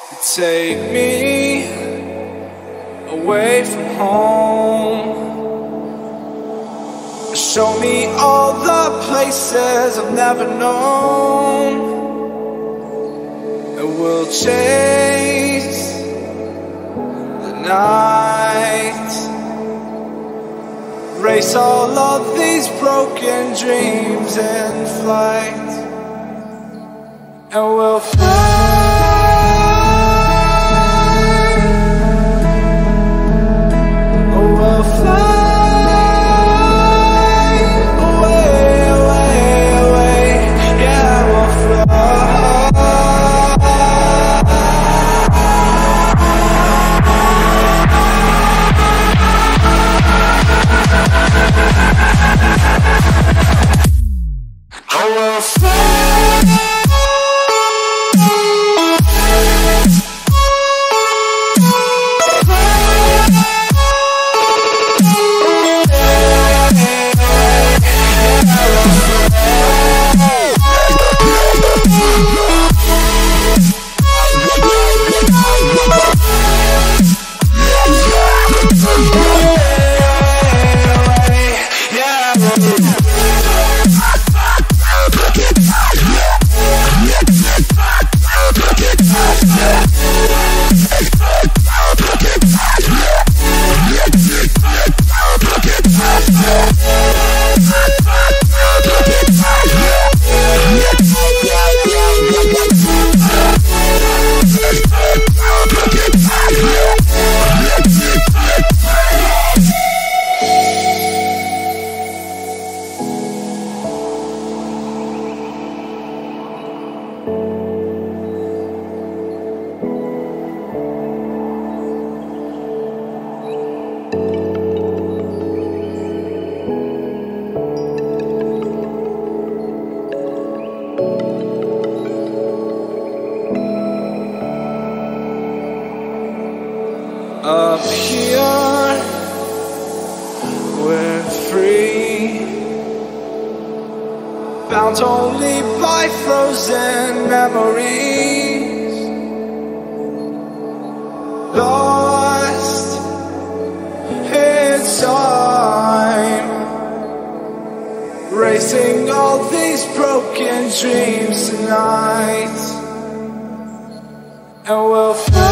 Take me away from home. Show me all the places I've never known, and we'll chase the night, race all of these broken dreams in flight, and we'll fly. Up here, we're free, bound only by frozen memories, lost in time, racing all these broken dreams tonight, and we'll fly.